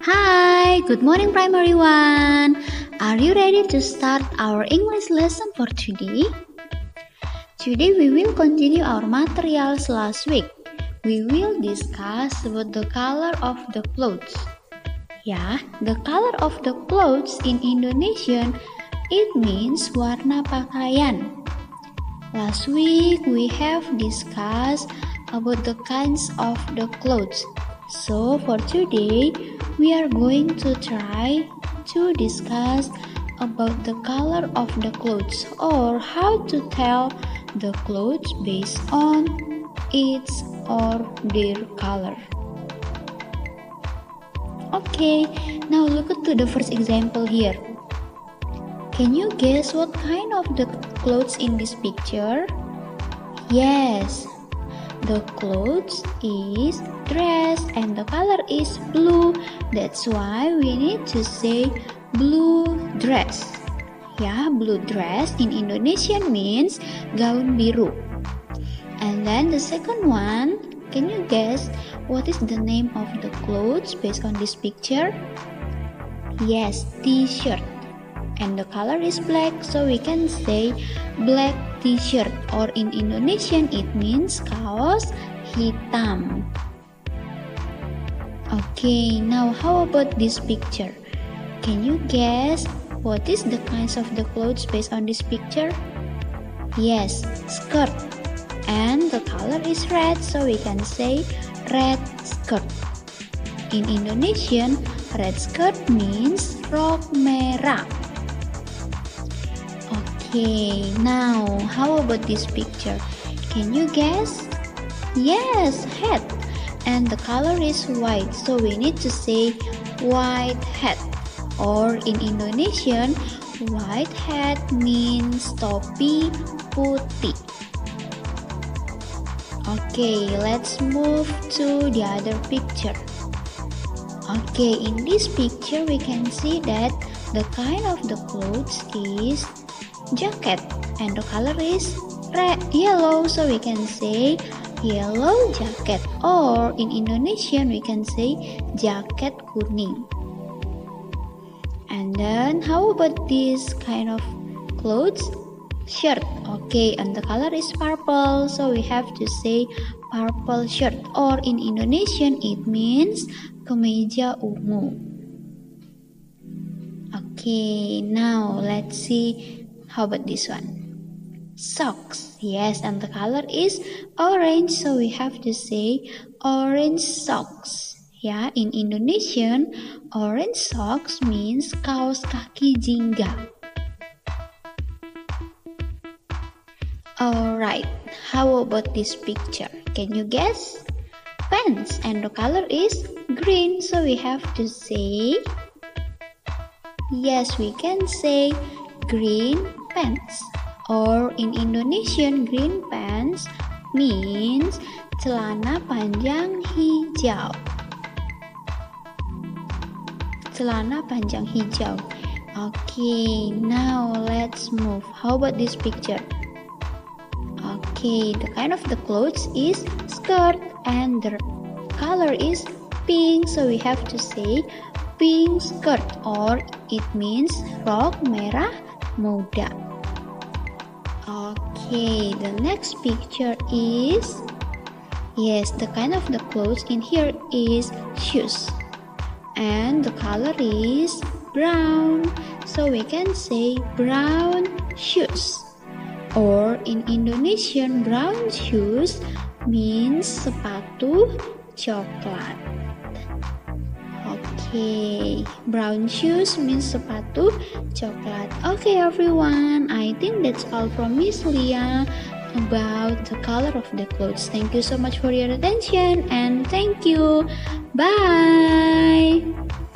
Hi, good morning primary one. Are you ready to start our English lesson for today? Today we will continue our materials last week. We will discuss about the color of the clothes. The color of the clothes in Indonesian, it means warna pakaian. Last week we have discussed about the kinds of the clothes. So for today, we are going to try to discuss about the color of the clothes or how to tell the clothes based on its or their color. Okay, now look at the first example here. Can you guess what kind of the clothes in this picture? Yes, the clothes is dress and the color is blue. That's why we need to say blue dress. Blue dress in Indonesian means gaun biru. And then the second one, can you guess what is the name of the clothes based on this picture? Yes, t-shirt. And the color is black, so we can say black t-shirt, or in Indonesian it means kaos hitam. Okay, now how about this picture? Can you guess what is the kinds of the clothes based on this picture? Yes, skirt. And the color is red, so we can say red skirt. In Indonesian, red skirt means rok merah. Okay, now how about this picture? Can you guess? Yes, hat. And the color is white, so we need to say white hat. Or in Indonesian, white hat means topi putih. Okay, let's move to the other picture. Okay, in this picture we can see that the kind of the clothes is jacket and the color is yellow, so we can say yellow jacket, or in Indonesian we can say jaket kuning. And then how about this kind of clothes? Shirt. Okay, and the color is purple, so we have to say purple shirt, or in Indonesian it means kemeja ungu. Okay, now let's see. How about this one? Socks. Yes, and the color is orange, so we have to say orange socks. In Indonesian, orange socks means kaos kaki jingga. Alright, how about this picture? Can you guess? Pants, and the color is green, so we have to say, yes, we can say green pants, or in Indonesian green pants means celana panjang hijau. Celana panjang hijau. Okay, now let's move. How about this picture? Okay, the kind of the clothes is skirt and the color is pink, so we have to say pink skirt, or it means rok merah muda. Okay, the next picture is, yes, the kind of the clothes in here is shoes, and the color is brown, so we can say brown shoes, or in Indonesian brown shoes means sepatu coklat. Okay, brown shoes means sepatu coklat. Okay everyone, I think that's all from Miss Lia about the color of the clothes. Thank you so much for your attention and thank you. Bye.